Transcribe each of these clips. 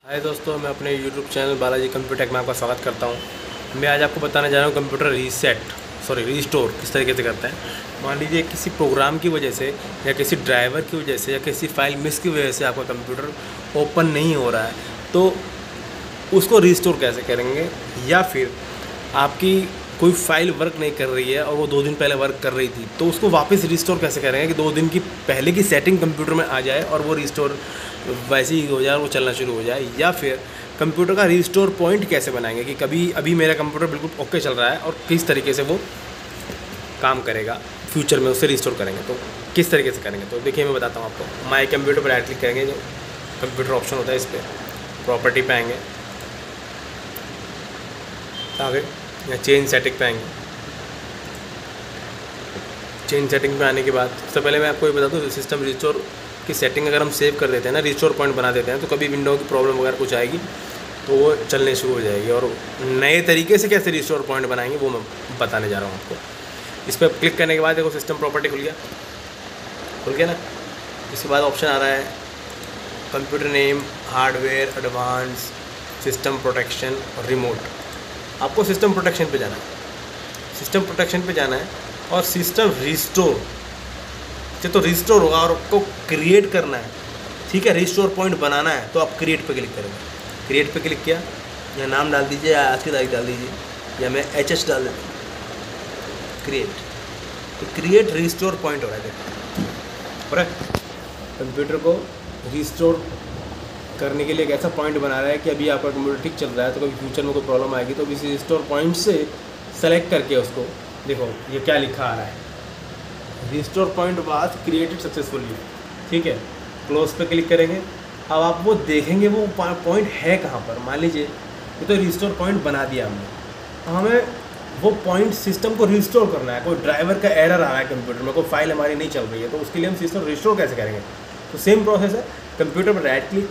हाय दोस्तों, मैं अपने YouTube channel Balaji computer tech में आपका स्वागत करता हूं। मैं आज आपको बताने जा रहा हूं कंप्यूटर रिस्टोर किस तरीके से करते हैं। मान लीजिए किसी प्रोग्राम की वजह से या किसी ड्राइवर की वजह से या किसी फाइल मिस की वजह से आपका कंप्यूटर ओपन नहीं हो रहा है, तो उसको रिस्टोर कैसे करेंगे। या फिर आपकी कोई फाइल वर्क नहीं कर रही है और वो 2 दिन पहले वर्क कर रही थी, तो उसको वापस रिस्टोर कैसे करेंगे कि 2 दिन की पहले की सेटिंग कंप्यूटर में आ जाए और वो रिस्टोर वैसे ही हो जाए और वो चलना शुरू हो जाए। या फिर कंप्यूटर का रिस्टोर पॉइंट कैसे बनाएंगे कि कभी अभी मेरा कंप्यूटर बिल्कुल ओके चल रहा है और किस तरीके से वो काम करेगा, फ्यूचर में उससे रिस्टोर करेंगे तो किस तरीके से करेंगे। तो देखिए मैं बताता हूँ आपको। माई कंप्यूटर पर राइट क्लिक करेंगे, जो कंप्यूटर ऑप्शन होता है इस पर प्रॉपर्टी पे आएंगे, आगे या चेंज सेटिंग पे आएंगे। चेंज सेटिंग पे आने के बाद सबसे पहले मैं आपको ये बता दूँ, सिस्टम रिस्टोर की सेटिंग अगर हम सेव कर देते हैं ना, रिस्टोर पॉइंट बना देते हैं, तो कभी विंडो की प्रॉब्लम वगैरह कुछ आएगी तो वो चलने शुरू हो जाएगी। और नए तरीके से कैसे रिस्टोर पॉइंट बनाएंगे वो मैं बताने जा रहा हूँ आपको। इस पर क्लिक करने के बाद देखो सिस्टम प्रॉपर्टी खुल गया ना। इसके बाद ऑप्शन आ रहा है computer name, hardware, advanced, system protection और रिमोट। आपको सिस्टम प्रोटेक्शन पे जाना है, सिस्टम प्रोटेक्शन पे जाना है और सिस्टम रिस्टोर से तो रिस्टोर होगा और आपको क्रिएट करना है। ठीक है, रिस्टोर पॉइंट बनाना है तो आप क्रिएट पे क्लिक करेंगे। क्रिएट पे क्लिक किया, या नाम डाल दीजिए या आज की तारीख डाल दीजिए, या मैं HS डाल देता हूँ। क्रिएट, तो क्रिएट रिस्टोर पॉइंट हो रहा है। देखो और कंप्यूटर को रिस्टोर करने के लिए एक ऐसा पॉइंट बना रहा है कि अभी आपका कंप्यूटर ठीक चल रहा है, तो कभी फ्यूचर में कोई प्रॉब्लम आएगी तो इस रिस्टोर पॉइंट से सेलेक्ट करके उसको देखो ये क्या लिखा आ रहा है, restore point was created successfully. ठीक है, क्लोज पे क्लिक करेंगे। अब आप वो देखेंगे वो पॉइंट है कहाँ पर। मान लीजिए ये तो रिस्टोर पॉइंट बना दिया हमने, हमें वो पॉइंट सिस्टम को रिस्टोर करना है। कोई ड्राइवर का एरर आ रहा है कंप्यूटर में, कोई फाइल हमारी नहीं चल रही है, तो उसके लिए हम सिस्टम रिस्टोर कैसे करेंगे। तो सेम प्रोसेस है, कंप्यूटर पर राइट क्लिक,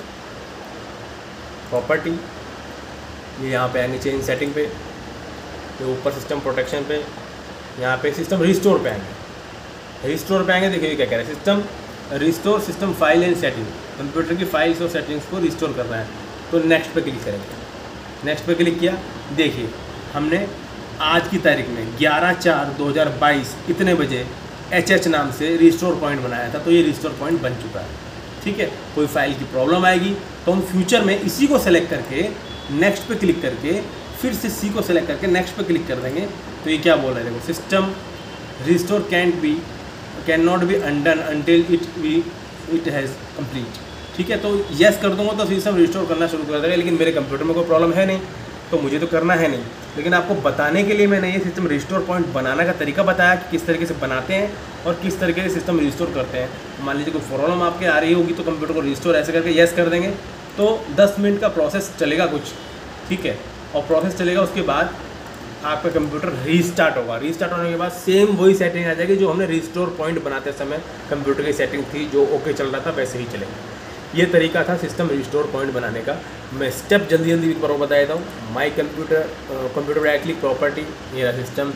प्रॉपर्टी, ये यहाँ पे आएंगे चेंज सेटिंग पे, ये ऊपर सिस्टम प्रोटेक्शन पे, यहाँ पे सिस्टम रिस्टोर पे आएंगे। रिस्टोर पे आएंगे, देखिए क्या कह रहे हैं, system restore system file and setting. Computer की फाइल्स और सेटिंग्स को रिस्टोर करना है, तो नेक्स्ट पे क्लिक करेंगे। नेक्स्ट पे क्लिक किया, देखिए हमने आज की तारीख में 11/4/2022 इतने बजे HS नाम से रिस्टोर पॉइंट बनाया था, तो ये रिस्टोर पॉइंट बन चुका है। ठीक है, कोई फाइल की प्रॉब्लम आएगी तो हम फ्यूचर में इसी को सेलेक्ट करके नेक्स्ट पे क्लिक करके फिर से सी को सेलेक्ट करके नेक्स्ट पे क्लिक कर देंगे। तो ये क्या बोल रहे हैं, देखो system restore cannot be undone until it has complete. ठीक है, तो यस कर दूंगा तो सिस्टम रिस्टोर करना शुरू कर देगा, लेकिन मेरे कंप्यूटर में कोई प्रॉब्लम है नहीं तो मुझे तो करना है नहीं। लेकिन आपको बताने के लिए मैंने ये सिस्टम रिस्टोर पॉइंट बनाने का तरीका बताया कि किस तरीके से बनाते हैं और किस तरीके से सिस्टम रिस्टोर करते हैं। मान लीजिए कोई प्रॉब्लम आपके आ रही होगी तो कंप्यूटर को रिस्टोर ऐसे करके यस कर देंगे, तो 10 मिनट का प्रोसेस चलेगा कुछ। ठीक है, और प्रोसेस चलेगा, उसके बाद आपका कंप्यूटर रीस्टार्ट होगा। रीस्टार्ट होने के बाद सेम वही सेटिंग आ जाएगी जो हमने रिस्टोर पॉइंट बनाते समय कंप्यूटर की सेटिंग थी, जो ओके चल रहा था वैसे ही चलेगा। ये तरीका था सिस्टम रिस्टोर पॉइंट बनाने का। मैं स्टेप जल्दी एक बार बता देता हूँ। My computer right click, property, ये सिस्टम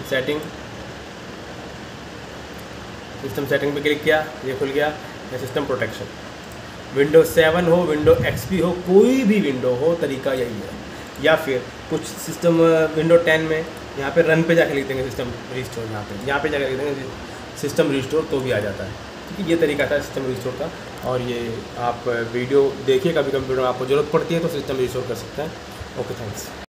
सेटिंग पे क्लिक किया, ये खुल गया। सिस्टम प्रोटेक्शन, विंडो 7 हो, विंडो XP हो, कोई भी विंडो हो, तरीका यही है। या फिर कुछ सिस्टम विंडो 10 में यहाँ पे रन पे जाके लिख देंगे सिस्टम रिस्टोर, यहाँ पे जाकर लिख देंगे सिस्टम रिस्टोर, तो भी आ जाता है। ठीक है, ये तरीका था सिस्टम रिस्टोर का। और ये आप वीडियो देखिए, कभी कंप्यूटर में आपको ज़रूरत पड़ती है तो सिस्टम रिस्टोर कर सकते हैं। Okay, thanks.